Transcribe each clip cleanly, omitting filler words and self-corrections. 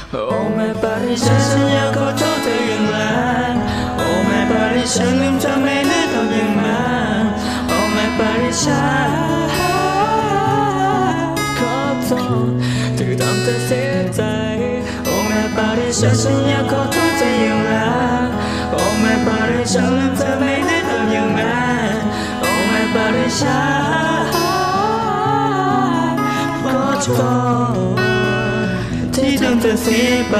โอ้แม่ปาริชาฉันอยากขอโทษเธออย่างแรงโอ้แม่ปาริชาลืมเธอไม่ได้ทำอย่างนั้นโอ้แม่ปาริชาขอโทษที่ทำเธอเสียใจโอ้แม่ปาริชาฉันอยากขอโทษเธออย่างแรงโอ้แม่ปาริชาลืมเธอไม่ได้ทำอย่างนั้นโอ้แม่ปาริชาขอโทษที่ทำเธอเสียไป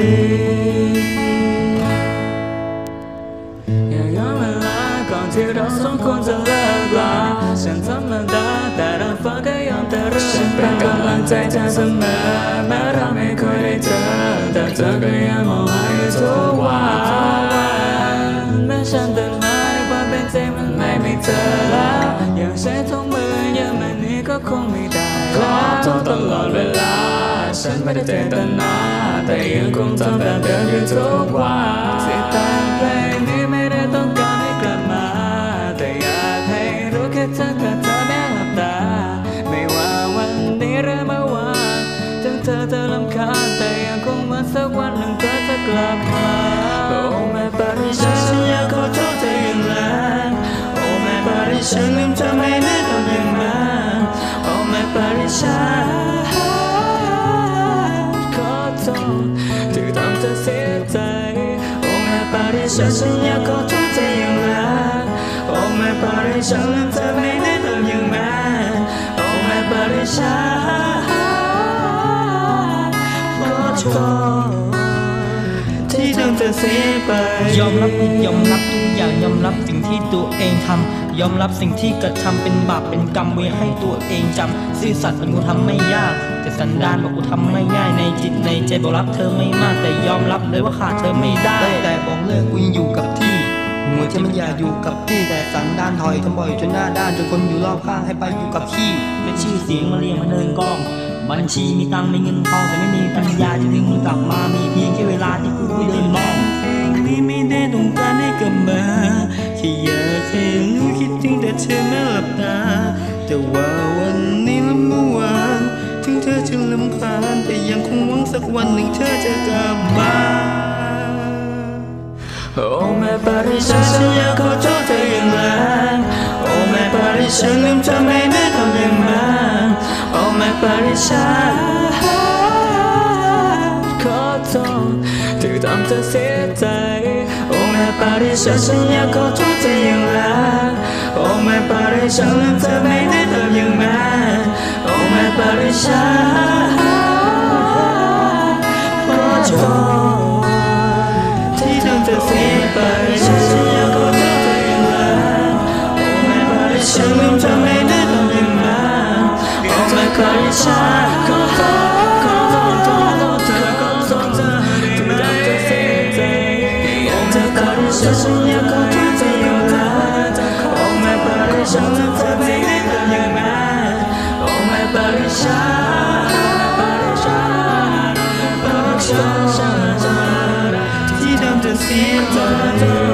อยากย้อนเวลาก่อนที่เราสองคนจะเลิกลาฉันธรรมดาแต่เราฝันก็ยอมแต่เรื่องฉันเป็นกำลังใจเธอเสมอแม้เราไม่เคยได้เจอแต่เธอก็ยังมองหาอยู่ทุกวันแม้ฉันเดินมาความเป็นจริงมันไม่เจอแล้วอยากใช้ทุกมืออย่างมันนี้ก็คงไม่ได้ขอโทษตลอดเวลาฉันไม่ได้เจตนาแต่ยังคงทำแบบเดิมอยู่ทุกวันที่แต่เพลงนี้ไม่ได้ต้องการให้กลับมาแต่อยากให้รู้แค่เธอกับเธอแม้หลับตาไม่ว่าวันนี้หรือเมื่อวานถึงเธอรำคาญแต่ยังคงหวังสักวันหนึ่งเธอจะกลับมาโอ้แม่ปาริชาฉันอยากขอโทษเธออย่างแรงโอ้แม่ปาริชาลืมเธอไม่ได้ทำอย่างนั้นโอ้แม่ปาริชาที่ทำเธอเสียใจโอ้แม่ปาริชาฉันอยากขอโทษเธออย่างแรงโอ้แม่ปาริชาลืมเธอไม่ได้ทำอย่างนั้นโอ้แม่ปาริชาขอโทษที่ทำเธอเสียไปยอมรับทุกอย่างยอมรับสิ่งที่ตัวเองทำยอมรับสิ่งที่กระทำเป็นบาปเป็นกรรมไว้ให้ตัวเองจำซื่อสัตย์มันกูทำไม่ยากแต่สันดานบอกกูทำไม่ง่ายในจิตในใจบอกรักเธอไม่มากแต่ยอมรับเลยว่าขาดเธอไม่ได้แต่บอกเลิกกูยังอยู่กับที่หัวใจมันอยากอยู่กับที่แต่สันดานถอยทำบ่อยจนหน้าด้านจนคนอยู่รอบข้างให้ไปอยู่กับที่เป็นชื่อเสียงมาเรียกมาเดินกล้องบัญชีมีตังมีเงินทองแต่ไม่มีปัญญาจะดึงมึงกลับมามีเพียงแค่เวลาที่กูไม่เดินมองนี่ไม่ได้ต้องการให้กลับมาแค่อยากให้รู้คิดถึงแต่เธอไม่หลับตาแต่ว่าวันนี้และเมื่อวานถึงเธอจะลำคาญแต่ยังคงหวังสักวันหนึ่งเธอจะกลับมาโอ้แม่ปาริชาฉันอยากขอโทษเธออย่างแรงโอ้แม่ปาริชาลืมเธอไม่ได้ทำอย่างนั้นโอ้แม่ปาริชาขอโทษที่ทำเธอเสียใจโอ้แม่ปาริชาฉันอยากขอโทษเธออย่างแรงโอ้แม่ปาริชาลืมเธอไม่ได้ทำอย่างนั้นโอ้แม่ปาริชาขอโทษที่ทำเธอเสียไปฉันอยากขอโทษเธออย่างแรงโอ้แม่ปาริชาลืมเธอไม่ได้ทำอย่างนั้นโอ้แม่ปาริชาขอโทษฉันอยากขอโทษเธออย่างแรงโอ้แม่ปาริชาลืมเธอไม่ได้ทำอย่างนั้นโอ้แม่ปาริชาที่ทำเธอเสียใจ